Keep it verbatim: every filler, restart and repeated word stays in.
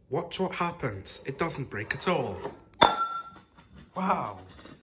Watch what happens. It doesn't break at all. Wow.